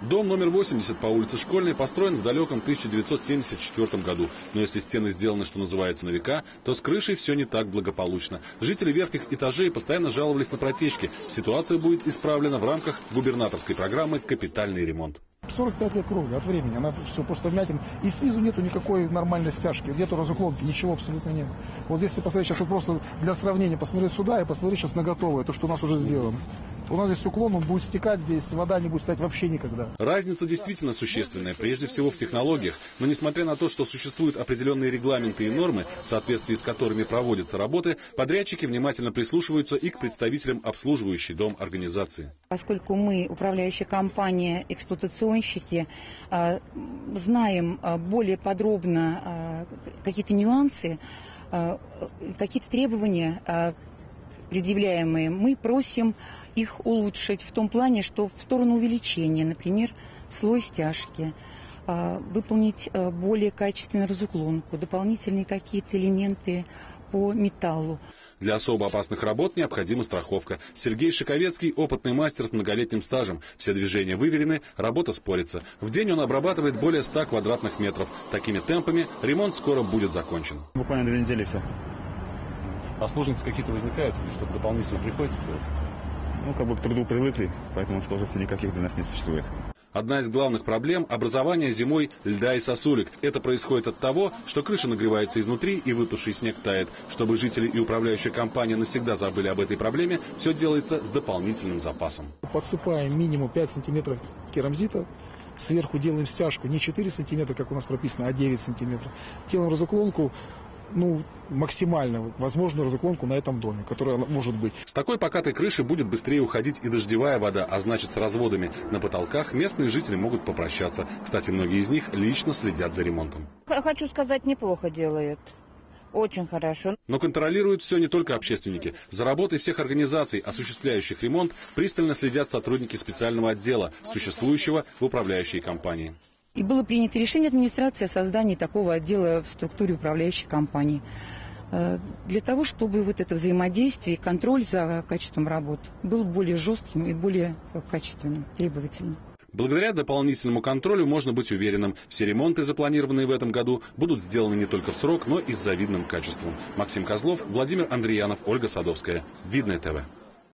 Дом номер 80 по улице Школьной построен в далеком 1974 году. Но если стены сделаны, что называется, на века, то с крышей все не так благополучно. Жители верхних этажей постоянно жаловались на протечки. Ситуация будет исправлена в рамках губернаторской программы «Капитальный ремонт». 45 лет кровли от времени, она все просто вмятина. И снизу нету никакой нормальной стяжки, нету разуклонки, ничего абсолютно нет. Вот здесь, если посмотреть сейчас, вот просто для сравнения, посмотри сюда и посмотри сейчас на готовое, то, что у нас уже сделано. У нас здесь уклон, он будет стекать здесь, вода не будет стоять вообще никогда. Разница действительно существенная, прежде всего в технологиях. Но несмотря на то, что существуют определенные регламенты и нормы, в соответствии с которыми проводятся работы, подрядчики внимательно прислушиваются и к представителям обслуживающей дом организации. Поскольку мы, управляющая компания, эксплуатационщики, знаем более подробно какие-то нюансы, какие-то требования, предъявляемые, мы просим их улучшить в том плане, что в сторону увеличения, например, слой стяжки, выполнить более качественную разуклонку, дополнительные какие-то элементы по металлу. Для особо опасных работ необходима страховка. Сергей Шиковецкий – опытный мастер с многолетним стажем. Все движения выверены, работа спорится. В день он обрабатывает более 100 квадратных метров. Такими темпами ремонт скоро будет закончен. Буквально 2 недели все. А сложности какие-то возникают или что-то дополнительно приходится делать? Ну, как бы к труду привыкли, поэтому сложностей никаких для нас не существует. Одна из главных проблем – образование зимой льда и сосулек. Это происходит от того, что крыша нагревается изнутри и выпавший снег тает. Чтобы жители и управляющая компания навсегда забыли об этой проблеме, все делается с дополнительным запасом. Подсыпаем минимум 5 сантиметров керамзита. Сверху делаем стяжку не 4 сантиметра, как у нас прописано, а 9 сантиметров. Делаем разуклонку, максимально возможную разуклонку на этом доме, которая может быть. С такой покатой крыши будет быстрее уходить и дождевая вода, а значит с разводами. На потолках местные жители могут попрощаться. Кстати, многие из них лично следят за ремонтом. Хочу сказать, неплохо делают. Очень хорошо. Но контролируют все не только общественники. За работой всех организаций, осуществляющих ремонт, пристально следят сотрудники специального отдела, существующего в управляющей компании. И было принято решение администрации о создании такого отдела в структуре управляющей компании. Для того, чтобы вот это взаимодействие и контроль за качеством работ был более жестким и более качественным, требовательным. Благодаря дополнительному контролю можно быть уверенным, все ремонты, запланированные в этом году, будут сделаны не только в срок, но и с завидным качеством. Максим Козлов, Владимир Андреянов, Ольга Садовская. Видное ТВ.